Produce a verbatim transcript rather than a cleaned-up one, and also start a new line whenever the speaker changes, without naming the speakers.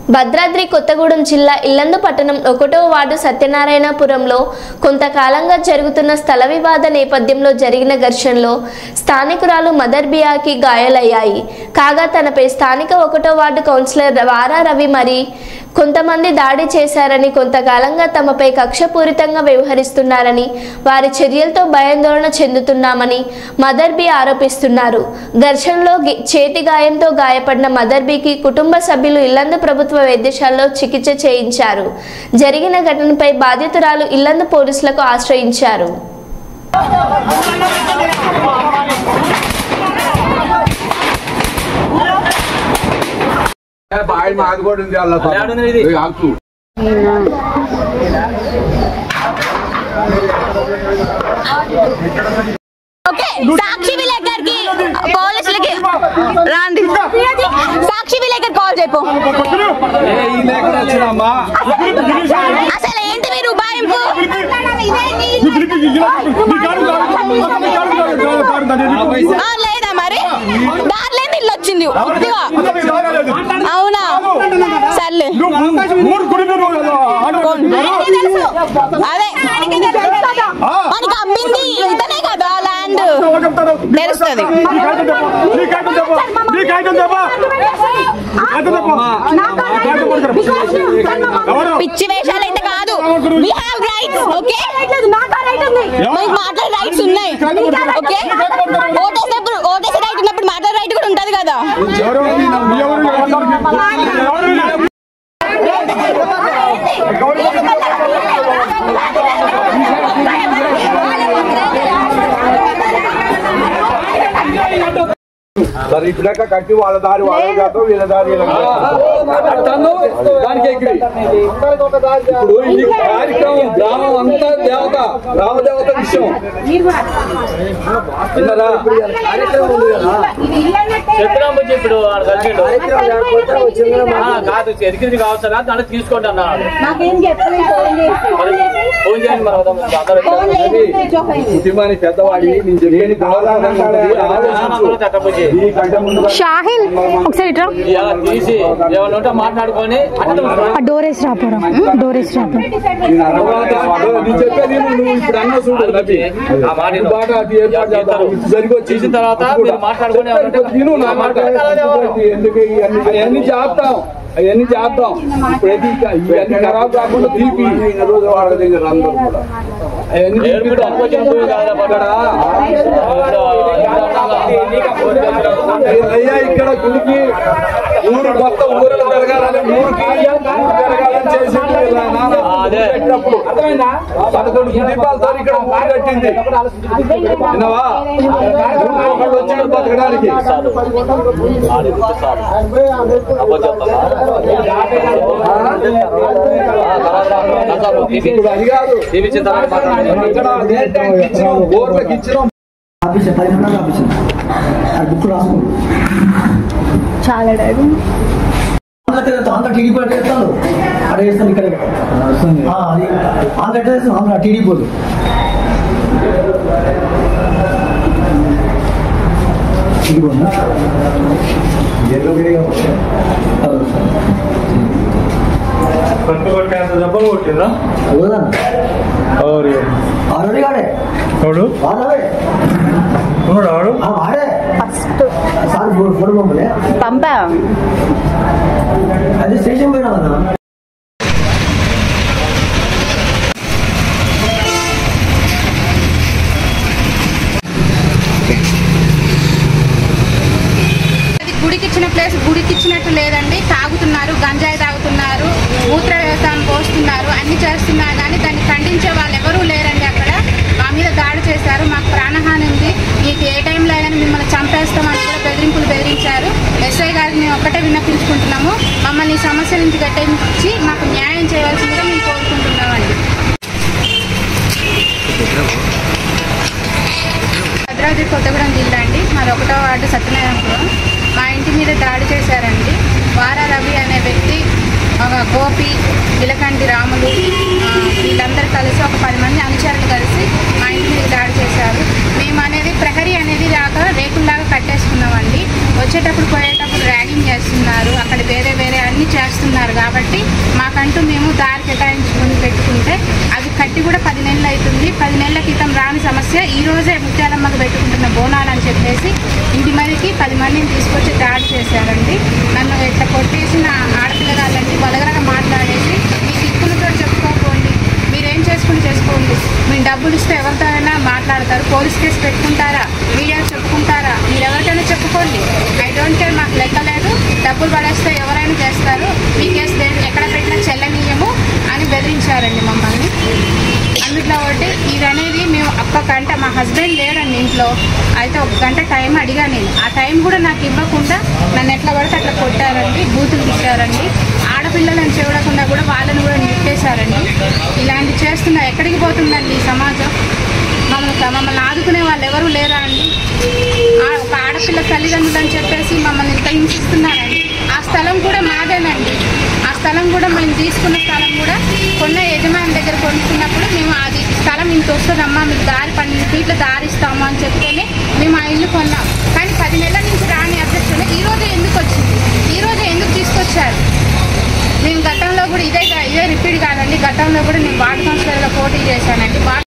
భద్రాద్రి కొత్తగూడెం జిల్లా ఇల్లందు పట్టణం ఒకటో వార్డు సత్యనారాయణపురంలో కొంతకాలంగా జరుగుతున్న స్థల వివాద నేపథ్యంలో జరిగిన ఘర్షణలో స్థానికురాలు మదర్ బియాకి గాయాలయ్యాయి. కాగా తనపై స్థానిక ఒకటో వార్డు కౌన్సిలర్ వారా రవి మరి కొంతమంది దాడి చేశారని, కొంతకాలంగా తమపై కక్షపూరితంగా వ్యవహరిస్తున్నారని, వారి చర్యలతో భయాందోళన చెందుతున్నామని మదర్ బి ఆరోపిస్తున్నారు. ఘర్షణలో చేతి గాయంతో గాయపడిన మదర్ బికి కుటుంబ సభ్యులు ఇల్లందు ప్రభుత్వ వైద్యశాలలో చికిత్స చేయించారు. జరిగిన ఘటనపై బాధితురాలు ఇల్లందు పోలీసులకు ఆశ్రయించారు.
సాక్షి విలేకర్కి పోలీసులకి రాండి. సాక్షి విలేకర్ కాల్ చెప్పు. అసలు ఏంటి మీరు ఉబాయింపు? లేదా మరి దారిలేని ఇల్లు వచ్చింది. అవునా సర్లే. అదే మనకి అమ్మింది ఇతనే కదా ల్యాండ్ తెలుస్తుంది. పిచ్చి వేషాలు అయితే కాదు. We have rights. ఓకే మాట్లాడే రైట్స్ ఉన్నాయి. ఓకే ఓటేసినప్పుడు ఓటేసే రైట్ ఉన్నప్పుడు మాట్లాడే రైట్ కూడా ఉంటది కదా.
మరి ఇప్పుడాక కట్టి వాళ్ళ దారి వాళ్ళ చేద్దాం, వీళ్ళ దారి ఇప్పుడు ఈ కార్యక్రమం గ్రామం అంతా దేవత రామదేవత విషయం విన్నారా?
ఇప్పుడు కాదు ఎదిగింది కావచ్చు కదా, దాన్ని తీసుకోండి అన్నాడు.
కుటుంబానికి పెద్దవాడి నేను చెప్పేది
షాహిల్ ఒకసారి
తీసి ఏమన్నా మాట్లాడుకొని
డోరేస్ రాపురం డోరేస్ రాపురం
చెప్పేది నువ్వు ఇప్పుడు అన్న చూడు జరిగి
చేసిన తర్వాత మాట్లాడుకొని
నేను నా మాట ఎందుకు అవన్నీ చేస్తాం అవన్నీ చేద్దాం. ప్రతి ఇవన్నీ ఖరాబ్ కాకుండా తీపి రోజు వాళ్ళ దగ్గర అందరూ కూడా అయ్యా ఇక్కడ గుడికి ఊరు కొత్త ఊరు జరగాలని ఊరికి జరగాలని చేసింది పెట్టినప్పుడు పదకొండు కుటుంబాలతో ఇక్కడ ఊరు కట్టింది. విన్నావా? ఒకళ్ళు వచ్చాడు బతకడానికి. ఇప్పుడు అది కాదు బోర్లకు ఇచ్చినాం
చాలా డాడీ
ఆంధ్ర టీడీపీ అంటే చేస్తాను అక్కడ చేస్తాను ఇక్కడ అది ఆంధ్ర అంటే చేస్తాను ఆంధ్ర టీడీపీ
దెబ్బలు కొట్టిందా
ఆల్రెడీ వాడే వాడే వాడే
ఫస్ట్
సార్ ఫోటో పంపలే
పంపా
అది స్టేషన్ పోయినా కదా.
గుడికి ఇచ్చిన ప్లేస్ గుడికి ఇచ్చినట్టు లేదండి. తాగుతున్నారు, గంజాయి తాగుతున్నారు, మూత్ర వ్యవస్థను పోస్తున్నారు, అన్ని చేస్తున్నారు. కానీ దాన్ని ఖండించే వాళ్ళు ఎవరూ లేరండి. అక్కడ మా మీద దాడి చేశారు. మాకు ప్రాణహాని ఉంది, మీకు ఏ టైంలో అయినా మిమ్మల్ని చంపేస్తామని కూడా బెదిరింపులు బెదిరించారు. ఎస్ఐ గారికి మేము ఒక్కటే విన్నపించుకుంటున్నాము, మమ్మల్ని సమస్యల నుంచి గట్టెంచి మాకు న్యాయం చేయవలసిందిగా మేము కోరుకుంటున్నామండి. భద్రాద్రి కొత్తగూడెం జిల్లా అండి. మాది ఒకటో వార్డు సత్యనారాయణపురం. మా ఇంటి మీద దాడి చేశారండి. వారా రవి అనే వ్యక్తి, గోపి, విలకంటి రాములు వీళ్ళందరూ కలిసి ఒక పది మంది అనుచరులు కలిసి మా ఇంటి మీద దాడి చేశారు. మేము అనేది ప్రహరీ అనేది రాక రేకుల్లాగా కట్టేసుకున్నామండి. వచ్చేటప్పుడు పోయేటప్పుడు ర్యాగింగ్ చేస్తున్నారు, అక్కడ వేరే వేరే అన్ని చేస్తున్నారు. కాబట్టి మాకంటూ మేము దారి కేటాయించుకొని పెట్టుకుంటే అది కట్టి కూడా పది నెలలు అవుతుంది. పది నెలల క్రితం రాని సమస్య ఈ రోజే ముత్యాలమ్మకు పెట్టుకుంటున్న బోనాలు అని చెప్పేసి ఇంటి మీదకి పది మందిని తీసుకొచ్చి దాడి చేశారండి. నన్ను ఇట్లా కొట్టేసిన ఆడపిల్లగాళ్ళండి బలగరగా మాట్లాడేసి మీ దిక్కులతో చెప్పుకోకండి, మీరేం చేసుకుని చేసుకోండి, మీరు డబ్బులు ఇస్తే ఎవరితోనైనా మాట్లాడతారు, పోలీస్ కేసు పెట్టుకుంటారా, మీడియా చెప్పుకుంటారా, మీరు ఎవరికైనా చెప్పుకోండి, ఐ డోంట్ కేర్, మాకు లెక్కలేదు, డబ్బులు పడేస్తే ఎవరైనా చేస్తారు, మీ కేసు ఎక్కడ పెట్టినా చెల్లనీయము అని బెదిరించారండి మమ్మల్ని. అందులో ఒకటి ఇది అనేది మేము ఒక్క గంట మా హస్బెండ్ లేరండి ఇంట్లో, అయితే ఒక గంట టైం అడిగా నేను, ఆ టైం కూడా నాకు ఇవ్వకుండా నన్ను ఎట్లా పడితే అట్లా కొట్టారండి, బూతులు తిట్టారండి, ఆడపిల్లలను చూడకుండా కూడా వాళ్ళని కూడా నిప్పేశారండి. ఇలాంటి చేస్తున్నా ఎక్కడికి పోతుందండి సమాజం? మమ్మల్ని మమ్మల్ని ఆదుకునే వాళ్ళు ఎవరు లేరా అండి? ఒక ఆడపిల్ల తల్లిదండ్రులు అని చెప్పేసి మమ్మల్ని ఇంత హింసిస్తున్నారండి. ఆ స్థలం కూడా మాదేనండి, ఆ స్థలం కూడా మేము తీసుకున్న స్థలం కూడా కొన్న యజమాని దగ్గర కొనుక్కున్నప్పుడు మేము అది స్థలం ఇంత వస్తుందమ్మా మీకు దారి పన్నెండు ఫీట్ల దారి ఇస్తాము అని చెప్తేనే మేము ఆ ఇల్లు కొన్నాం. కానీ పది నెలల నుంచి రాని అభ్యర్థులు ఈ రోజే ఎందుకు వచ్చింది, ఈ రోజే ఎందుకు తీసుకొచ్చారు? మేము గతంలో కూడా ఇదే ఇదే రిపీట్ కాదండి, గతంలో కూడా నేను వార్డు కౌన్సిలర్గా పోటీ చేశానండి.